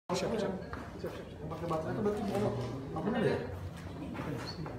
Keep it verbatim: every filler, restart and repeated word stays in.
Siap, siap. Siap, siap. Pakai baterai itu berarti bolong. Apa benar ya?